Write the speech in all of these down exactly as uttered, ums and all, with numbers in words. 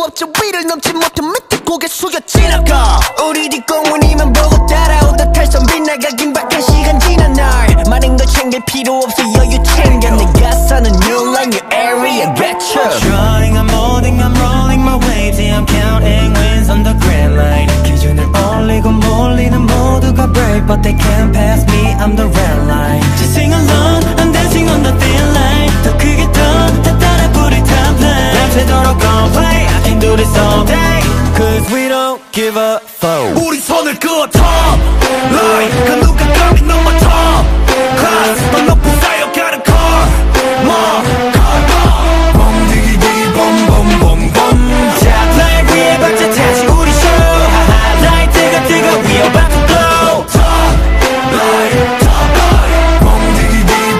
없죠. 위를 넘지 못해 밑에 고개 숙여 지나가. 우리 뒷공문이만 보고 따라오다 탈선 빗나가긴 박한 시간 지난 날 많은 걸 챙길 필요 없어 여유 챙겨. 내가 사는 new line new area getcha. Trying I'm rolling I'm rolling my waves yeah, I'm counting wins on the grand line. 기준을 올리고 몰리는 모두가 break but they can't pass me I'm the red line. Just sing along I'm dancing on the thin line. 더 크게 더 따라 부를 TOPLINE. 밤새도록 gon' play I can do this all day Cause we don't give a fuck. 우리 손을 그어 TOPLINE. 그 누가 감히 넘어 top class. 더 높은 쌓여가는 car more car more 봄 디기디 봄봄봄봄 TOPLINE 위에 박자 다시 우리 show 하이라이트가 뜨거 we about to blow TOPLINE TOPLINE 봄 디기디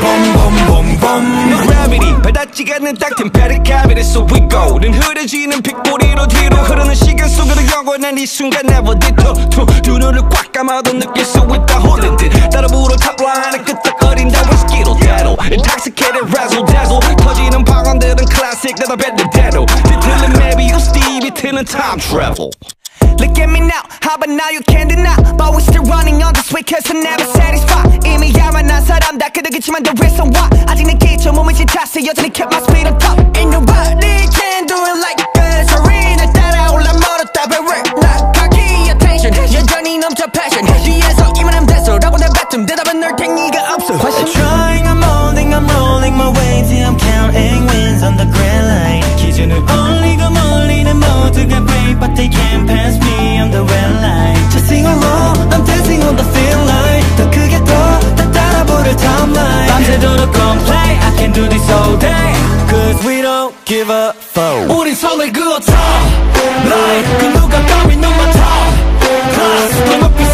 봄봄봄봄 Gravity 바닥지가 않는 딱 템페리 cavity so we go. 는 흐려지는 빗꼬리로 뒤로 흐르는 시간 속으로 영원한 이 순간 never detour. 두 눈을 꽉 감아도 느낄 수 있다 홀린 듯 따라 부르 TOPLINE 끄떡거린다 위스키로 대로 Intoxicated razzle dazzle 터지는 방언들은 classic 나다 뱉는 대로 뒤틀린 maybe you Steve 이틀은 time travel. Look at me now, how about now you can't deny. But we still running on this way cause we're never satisfied. 이미 야만한 사람 다 그득이지만 the reason why 아직 내 기초 몸을 지탔어 여전히 kept my speed on top. Ain't nobody can do it like us. 우리는 따라올라 멀었다 but we're not cocky attention. 여전히 넘쳐 passion 뒤에서 이만하면 됐어 라고 내 뱉음 대답은 널 탱이가 없어. I'm trying I'm rolling I'm rolling my waves yeah, I'm counting wins on the grand line. 기준을 올리고 몰리는 모두가 break but they can't pass me on the red line. Just sing along I'm dancing on the thin line. 더 크게 더 따라 부를 TOPLINE. 밤새도록 gon' play I can do this all day Cause we don't give a fuck. 우리 손을 그어 TOPLINE. 그 누가 감히 넘어 top class. 더 높이